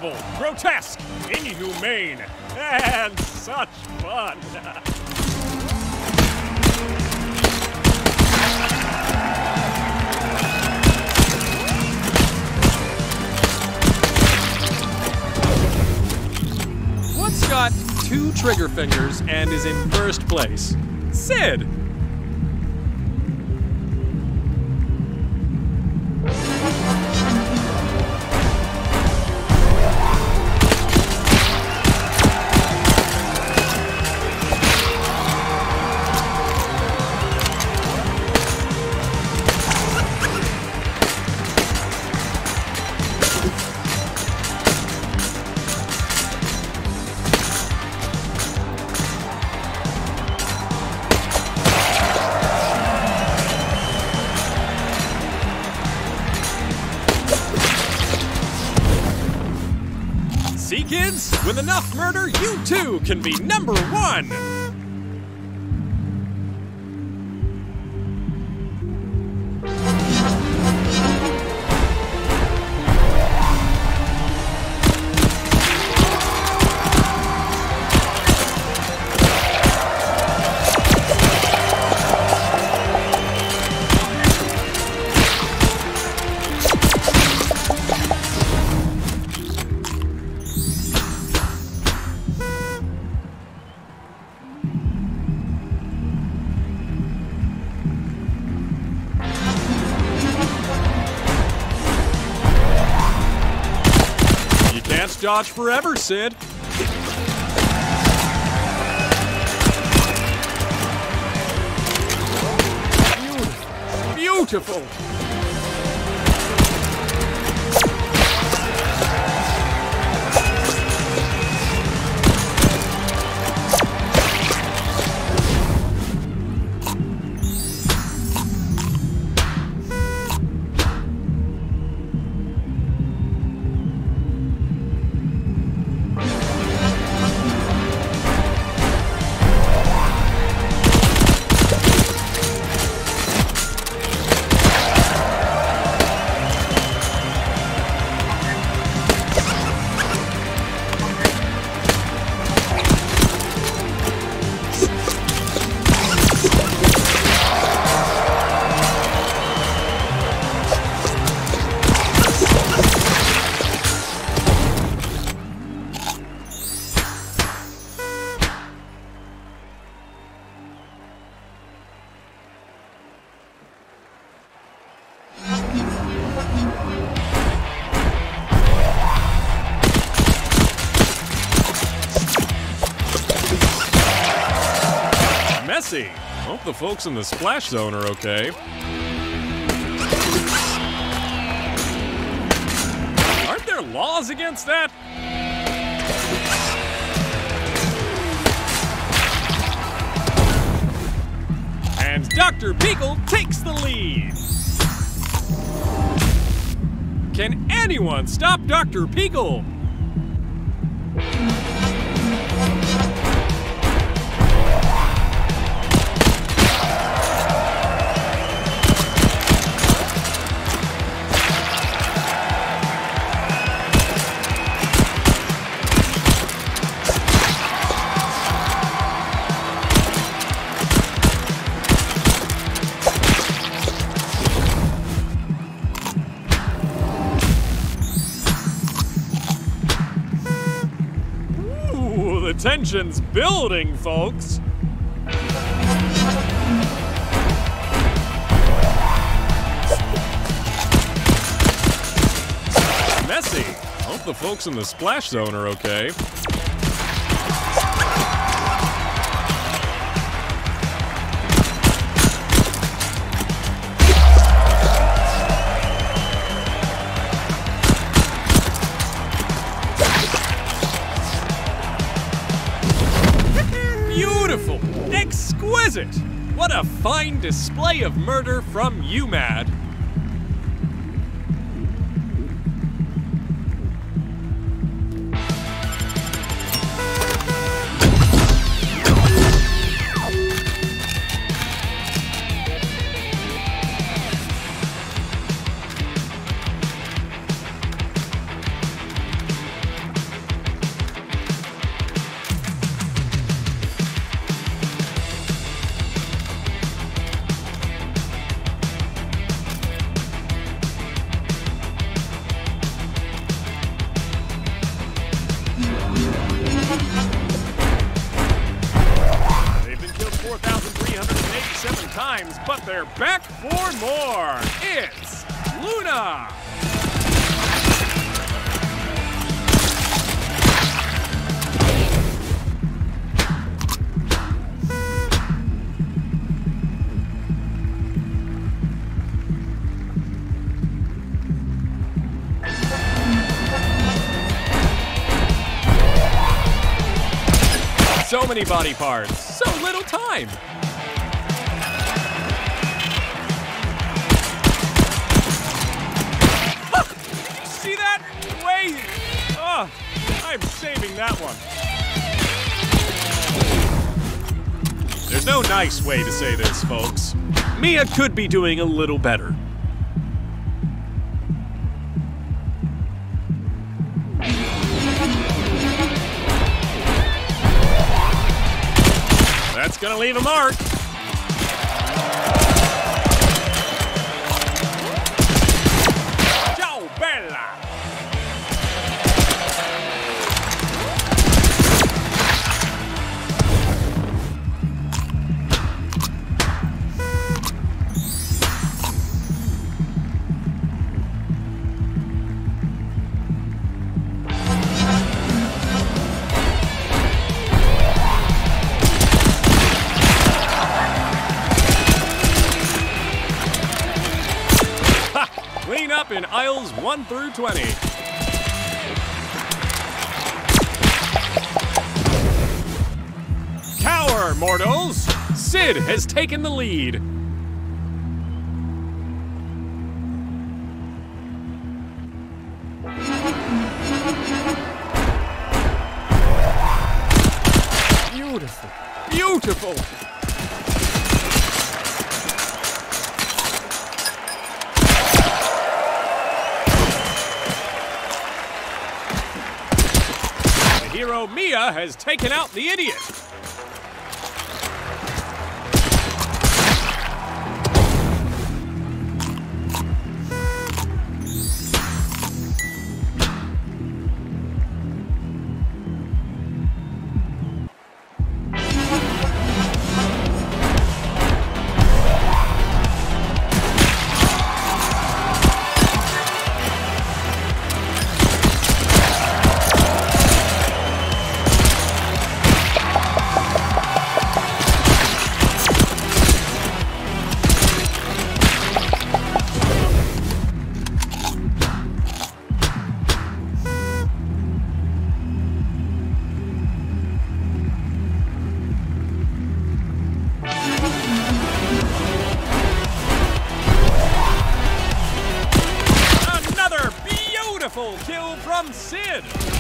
Horrible, grotesque, inhumane, and such fun. What's got 2 trigger fingers and is in first place? Sid! See, kids? With enough murder, you too can be #1! Can't dodge forever, Sid. Beautiful. Messy. Hope the folks in the splash zone are okay. Aren't there laws against that? And Dr. Beagle takes the lead. Can anyone stop Dr. Beagle? The tension's building, folks. Messy. Hope the folks in the splash zone are okay. Beautiful! Exquisite! What a fine display of murder from UMAD! they're back for more. It's Luna. So many body parts, so little time. See that? Wait! Oh, I'm saving that one. There's no nice way to say this, folks. Mia could be doing a little better. That's gonna leave a mark. Ciao, Bella! Clean up in aisles 1 through 20. Cower, mortals! Sid has taken the lead. Beautiful, beautiful! Hero Mia has taken out the idiot. Beautiful kill from Sid.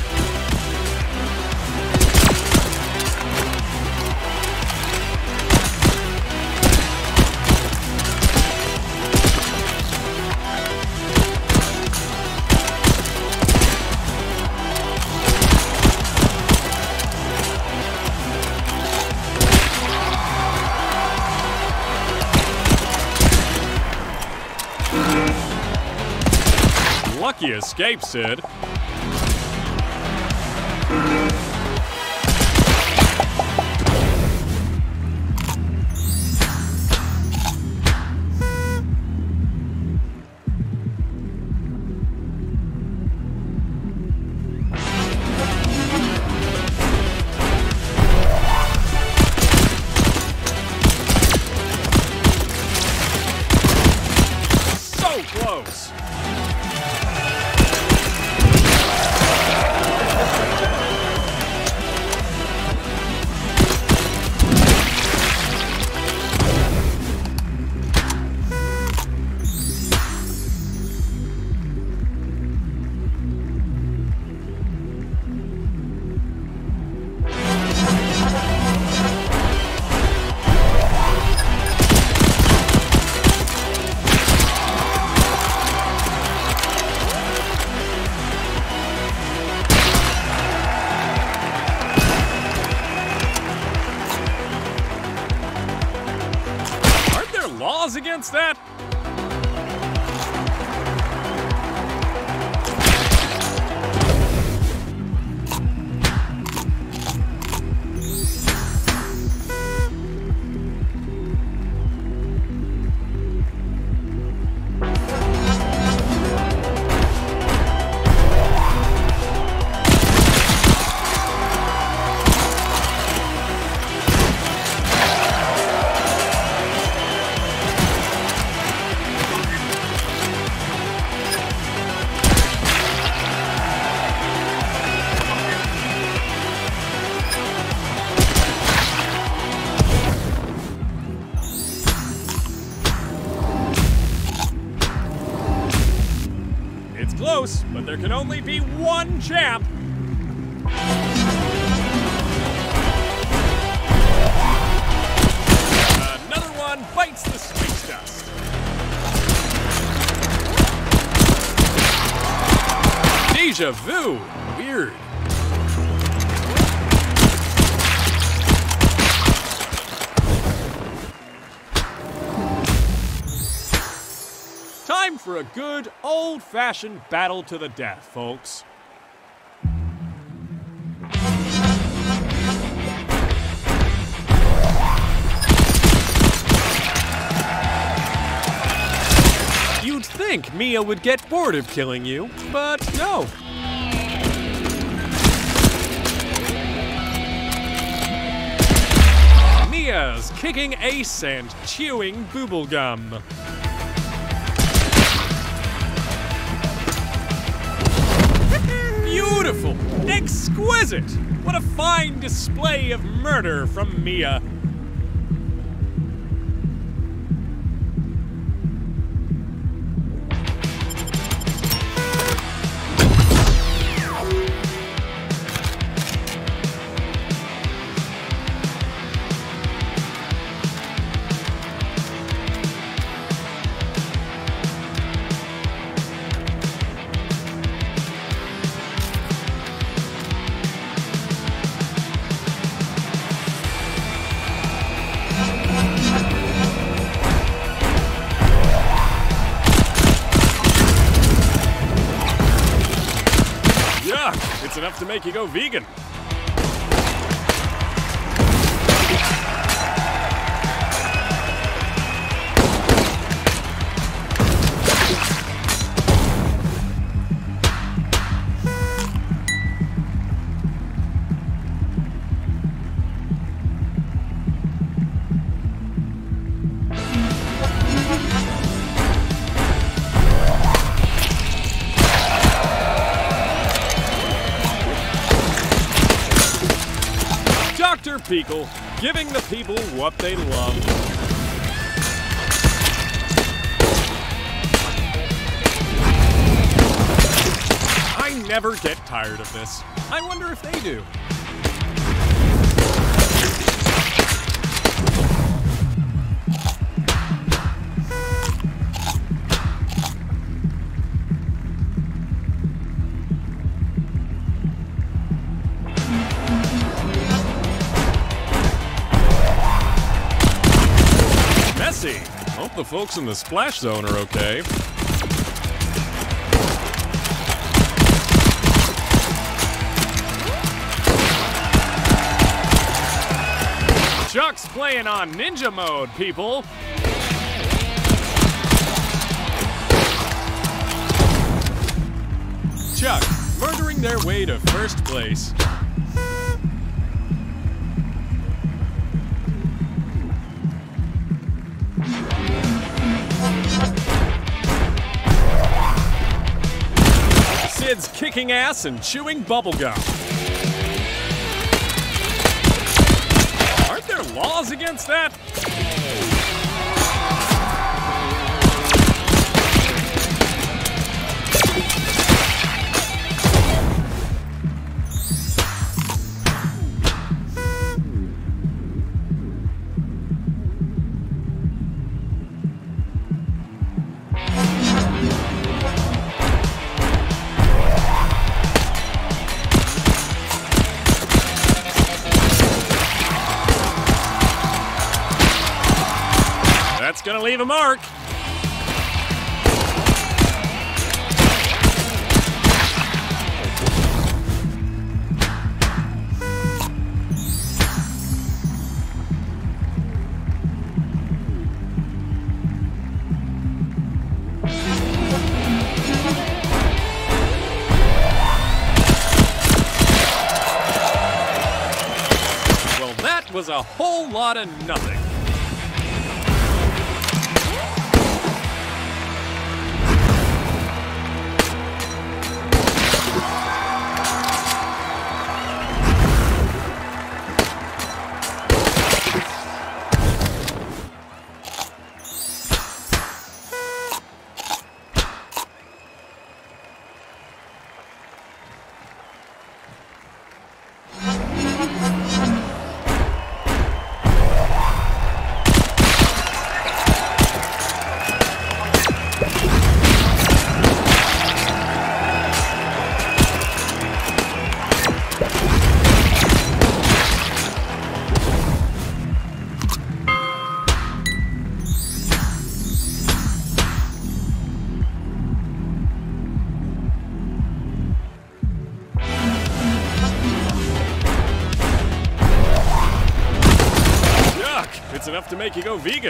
Lucky escape, Sid. So close. Laws against that? close, but there can only be one champ. Another one bites the space dust. Deja vu. Weird. Time for a good, old-fashioned battle to the death, folks. You'd think Mia would get bored of killing you, but no. Mia's kicking Ace and chewing bubblegum. Beautiful! Exquisite! What a fine display of murder from Mia. It's enough to make you go vegan. Dr. Peekle, giving the people what they love. I never get tired of this. I wonder if they do. Hope the folks in the splash zone are okay. Chuck's playing on ninja mode, people. Chuck, murdering their way to first place. Sid's kicking ass and chewing bubblegum. Aren't there laws against that? That's gonna leave a mark. Well, that was a whole lot of nothing. That's enough to make you go vegan.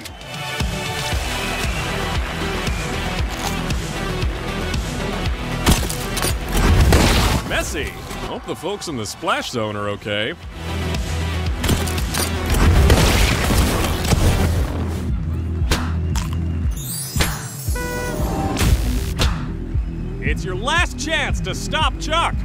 Messy. Hope the folks in the splash zone are okay. It's your last chance to stop Chuck.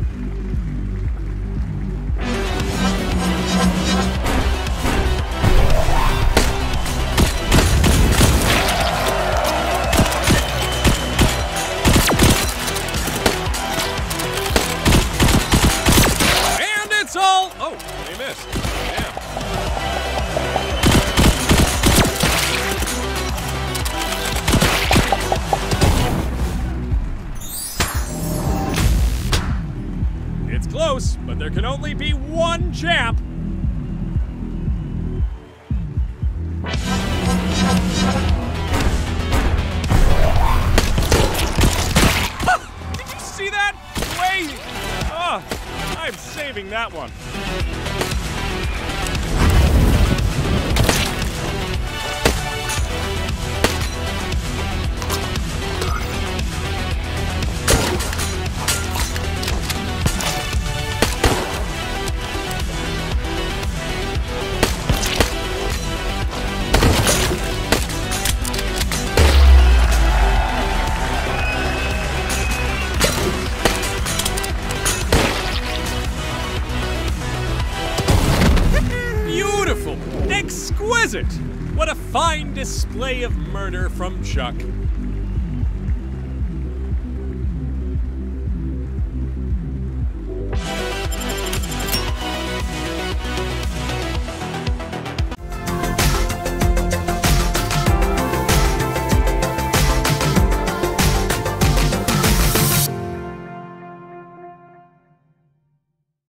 Oh, they missed. Damn. It's close, but there can only be one champ. Did you see that? Wait! I'm saving that one. Exquisite! What a fine display of murder from Chuck.